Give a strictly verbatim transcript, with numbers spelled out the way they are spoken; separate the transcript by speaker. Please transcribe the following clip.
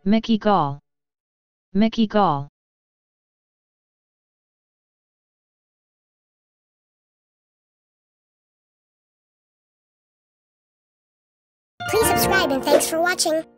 Speaker 1: Mickey Gall. Mickey Gall.
Speaker 2: Please subscribe and thanks for watching.